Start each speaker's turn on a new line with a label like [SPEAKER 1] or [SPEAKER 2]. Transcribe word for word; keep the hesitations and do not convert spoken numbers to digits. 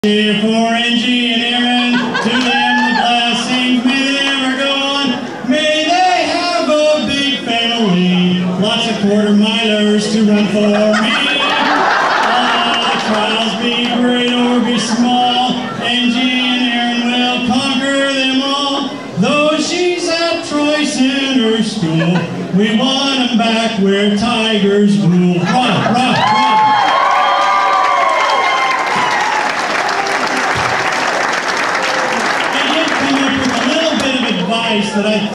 [SPEAKER 1] Here for Angie and Aaron, to them the blessings, may they ever go on, may they have a big family, lots of quarter milers to run for me. All the trials be great or be small, Angie and Aaron will conquer them all. Though she's at Troy Center School, we want them back where tigers rule. Run, run, run. That I